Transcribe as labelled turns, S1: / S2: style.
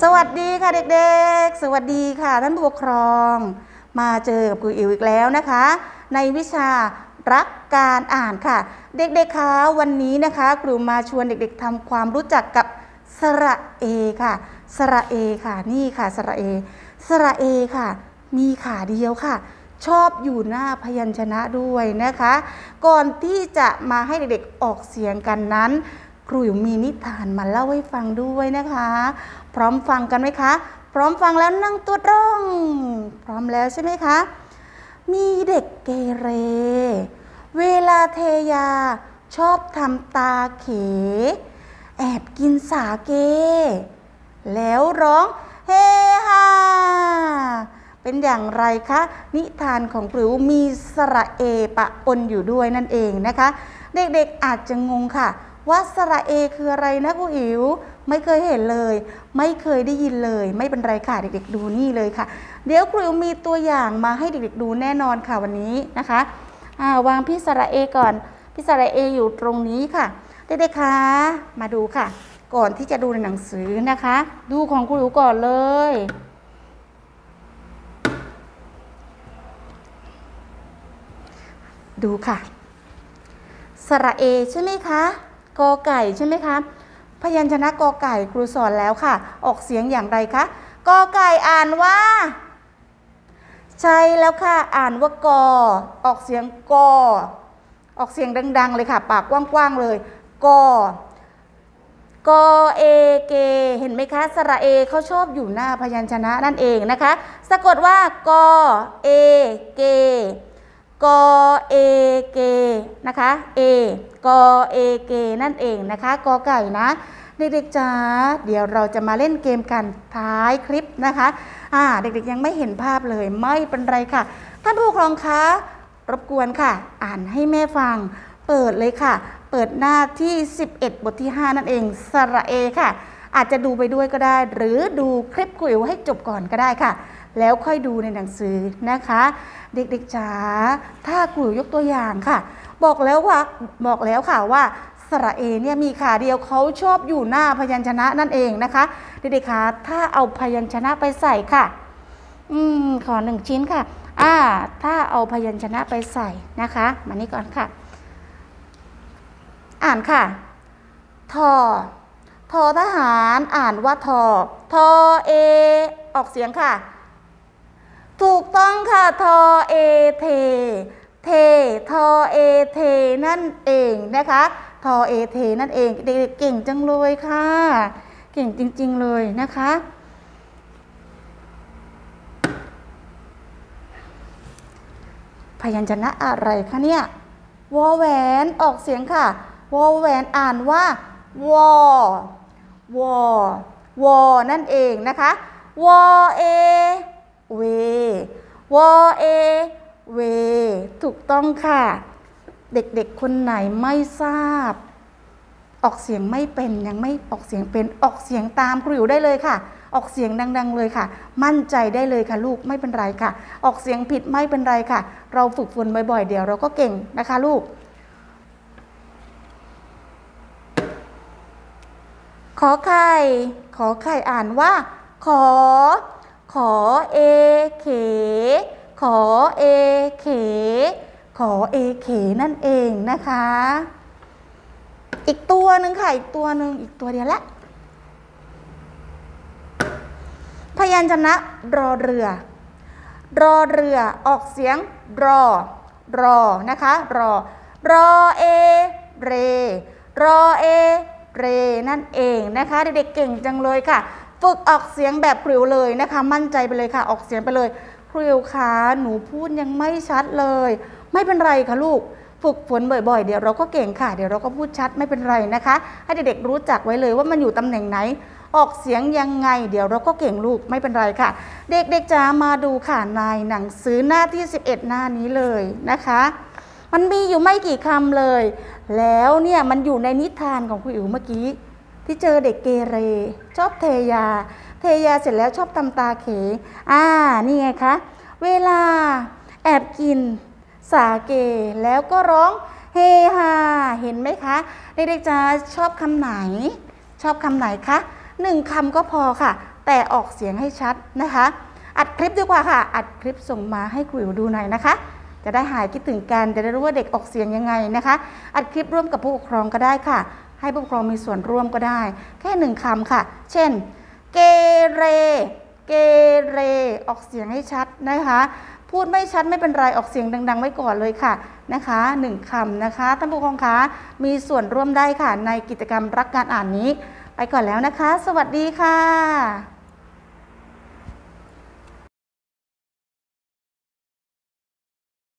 S1: สวัสดีค่ะเด็กๆสวัสดีค่ะท่านผู้ปกครองมาเจอกับครูอิ๋วอีกแล้วนะคะในวิชารักการอ่านค่ะเด็กๆคะวันนี้นะคะครูมาชวนเด็กๆทำความรู้จักกับสระเอค่ะสระเอค่ะนี่ค่ะสระเอสระเอค่ะมีขาเดียวค่ะชอบอยู่หน้าพยัญชนะด้วยนะคะก่อนที่จะมาให้เด็กๆออกเสียงกันนั้นครูอิ๋วมีนิทานมาเล่าให้ฟังด้วยนะคะพร้อมฟังกันไหมคะพร้อมฟังแล้วนั่งตัวตรงพร้อมแล้วใช่ไหมคะมีเด็กเกเรเวลาเทยาชอบทำตาเขแอบกินสาเกแล้วร้องเฮฮาเป็นอย่างไรคะนิทานของครูมีสระเอปะปนอยู่ด้วยนั่นเองนะคะเด็กๆอาจจะงงค่ะว่าสระเอคืออะไรนะครูอิ๋วไม่เคยเห็นเลยไม่เคยได้ยินเลยไม่เป็นไรค่ะเด็กๆดูนี่เลยค่ะเดี๋ยวครูอิ๋วมีตัวอย่างมาให้เด็กๆดูแน่นอนค่ะวันนี้นะคะวางพี่สระเอก่อนพี่สระเออยู่ตรงนี้ค่ะเด็กๆคะมาดูค่ะก่อนที่จะดูในหนังสือนะคะดูของครูอิ๋วก่อนเลยดูค่ะสระเอใช่ไหมคะกอไก่ใช่ไหมคะพยัญชนะกอไก่ครูสอนแล้วค่ะออกเสียงอย่างไรคะกอไก่อ่านว่าใช่แล้วค่ะอ่านว่ากอออกเสียงกอออกเสียงดังๆเลยค่ะปากกว้างๆเลยกอกอเอเกเห็นไหมคะสระเอเขาชอบอยู่หน้าพยัญชนะนั่นเองนะคะสะกดว่ากอเอเกกอเอเกนะคะเอกอเอเกนั่นเองนะคะกอไก่นะเด็กๆจ๋าเดี๋ยวเราจะมาเล่นเกมกันท้ายคลิปนะคะเด็กๆยังไม่เห็นภาพเลยไม่เป็นไรค่ะท่านผู้ปกครองคะรบกวนค่ะอ่านให้แม่ฟังเปิดเลยค่ะเปิดหน้าที่11บทที่5นั่นเองสระเอค่ะอาจจะดูไปด้วยก็ได้หรือดูคลิปครูอิ๋วให้จบก่อนก็ได้ค่ะแล้วค่อยดูในหนังสือนะคะเด็กๆจ๋าถ้าครูยกตัวอย่างค่ะบอกแล้วค่ะว่าสระเอเนี่ยมีขาเดียวเขาชอบอยู่หน้าพยัญชนะนั่นเองนะคะเด็กๆคะถ้าเอาพยัญชนะไปใส่ค่ะขอ1ชิ้นค่ะถ้าเอาพยัญชนะไปใส่นะคะมานี่ก่อนค่ะอ่านค่ะทอทหารอ่านว่าทอเอออกเสียงค่ะถูกต้องค่ะทอเอเททอเอเทนั่นเองนะคะทอเอเทนั่นเองเด็กๆเก่งจังเลยค่ะเก่งจริงๆเลยนะคะพยัญชนะอะไรคะเนี่ยวอแหวนออกเสียงค่ะวอแหวนอ่านว่าวอนั่นเองนะคะวอเอเววอเอเวถูกต้องค่ะเด็กๆคนไหนไม่ทราบออกเสียงไม่เป็นยังไม่ออกเสียงเป็นออกเสียงตามครูอิ๋วได้เลยค่ะออกเสียงดังๆเลยค่ะมั่นใจได้เลยค่ะลูกไม่เป็นไรค่ะออกเสียงผิดไม่เป็นไรค่ะเราฝึกฝนบ่อยๆเดี๋ยวเราก็เก่งนะคะลูกขอไข่อ่านว่าขอเอเขขอเอเขขอเอเขนั่นเองนะคะอีกตัวหนึ่งค่ะอีกตัวเดียวละพยัญชนะรอเรือออกเสียงรอนะคะรอเอเรนั่นเองนะคะเด็กๆเก่งจังเลยค่ะฝึกออกเสียงแบบครูเลยนะคะมั่นใจไปเลยค่ะออกเสียงไปเลยครูคะหนูพูดยังไม่ชัดเลยไม่เป็นไรค่ะลูกฝึกฝนบ่อยๆเดี๋ยวเราก็เก่งค่ะเดี๋ยวเราก็พูดชัดไม่เป็นไรนะคะให้เด็กๆรู้จักไว้เลยว่ามันอยู่ตำแหน่งไหนออกเสียงยังไงเดี๋ยวเราก็เก่งลูกไม่เป็นไรค่ะเด็กๆจะมาดูค่ะในหนังสือหน้าที่11หน้านี้เลยนะคะมันมีอยู่ไม่กี่คำเลยแล้วเนี่ยมันอยู่ในนิทานของครูอิ๋วเมื่อกี้ที่เจอเด็กเกเรชอบเทยาเสร็จแล้วชอบทำตาเขนี่ไงคะเวลาแอบกินสาเกแล้วก็ร้องเฮฮาเห็นไหมคะเด็กๆจะชอบคำไหนคะ1คำก็พอค่ะแต่ออกเสียงให้ชัดนะคะอัดคลิปดีกว่าค่ะอัดคลิปส่งมาให้ครูอิ๋วดูหน่อยนะคะจะได้หายคิดถึงกันจะได้รู้ว่าเด็กออกเสียงยังไงนะคะอัดคลิปร่วมกับผู้ปกครองก็ได้ค่ะให้ผู้ปกครองมีส่วนร่วมก็ได้แค่1 คำค่ะเช่นเกเรเกเรออกเสียงให้ชัดนะคะพูดไม่ชัดไม่เป็นไรออกเสียงดังๆไว้ก่อนเลยค่ะนะคะ1 คำนะคะท่านผู้ปกครองคะมีส่วนร่วมได้ค่ะในกิจกรรมรักการอ่านนี้ไปก่อนแล้วนะคะสวัสดีค่ะ